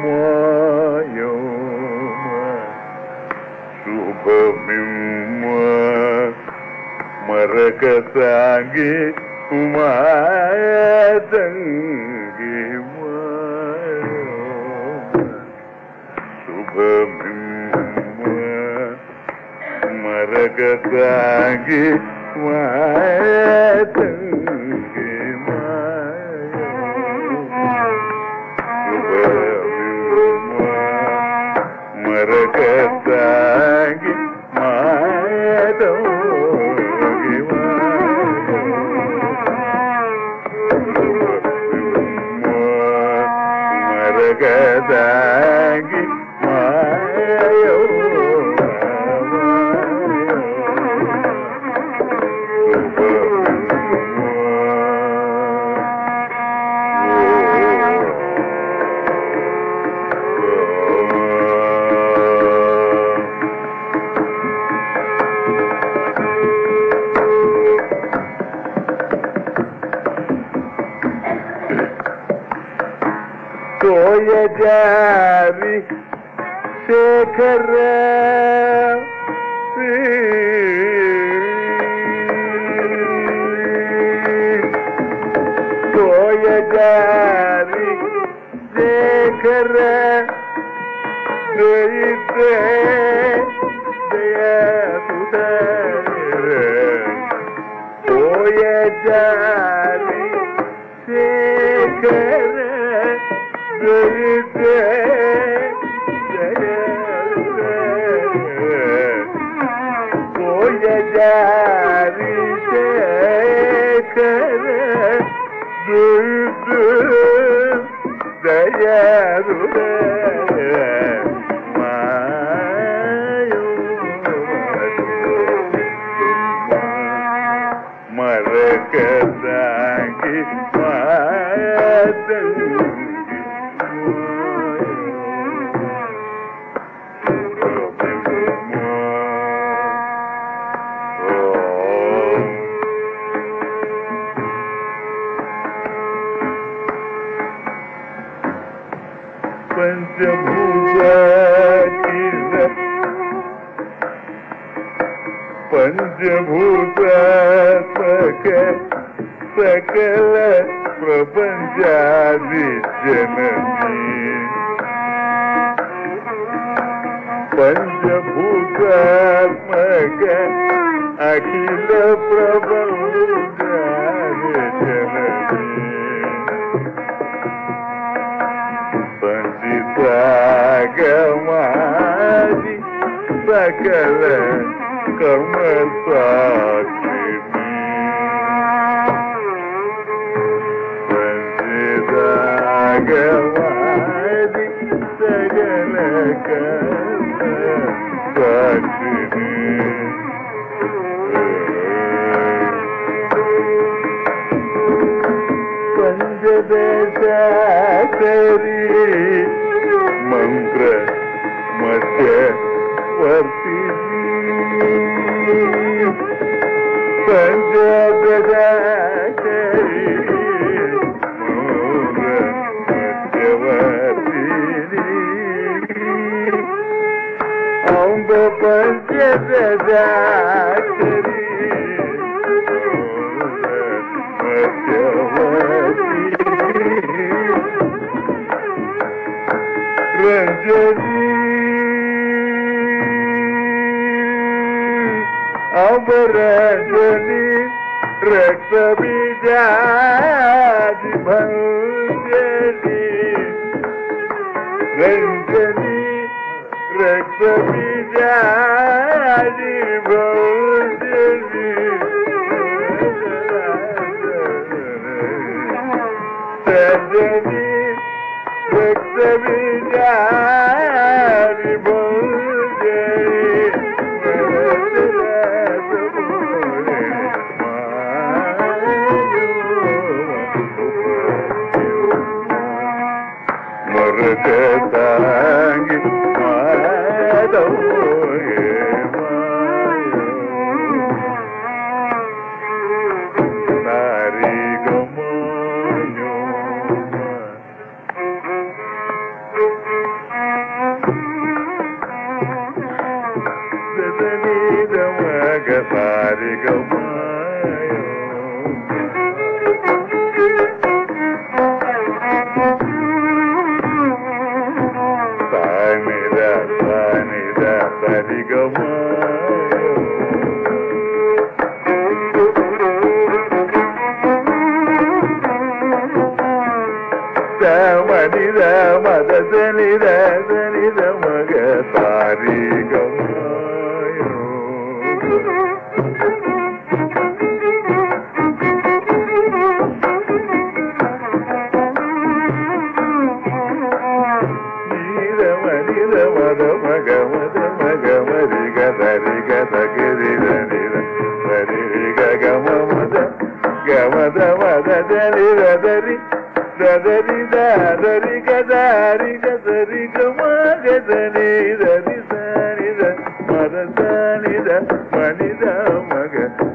మాయో శుభమిమ్మ మరక సాగి మాతంగి శుభమిమ్మ మరక సాగి మాతంగి మరకతాగి మాయదోగి మరకతాగి మాయో సోయజారి శేఖర సోయజారి శేఖర దయితే సోయజారి శేఖర కోయజారి శేఖర దయరు మరకదాగి పంచభూతాత్మక సకల ప్రపంచాది జననీ పంచభూతాత్మక అఖిల ప్రపంచాది జననీ సంచితాగమాది సకల కర్మ సాక్షిని సంచితాగమాది సకల కర్మ సాక్షిని పంచదశాకరి మంత్ర మధ్యవర్తిని పంచదశాకరి మంత్ర మధ్యవర్తిని అంబ పంచదశాకరి రంజని అమరంజని రక్త బీజాది భంజని రంజని రక్త బీజాది భంజని సంజని రక్త బీజాది మరకతాంగి మాధవే నారీ గమయో మనిద మద సనిద సనిద మగ సారి గమాయో నీద మనిద మద మగ మద మగ మరి గదరి గద గిరి నిద మరి గమ మద గమద మద దరి దరి దరి దరి గదరి గదరి గమ గదని దరి సని ద మద సని ద మని ద మగ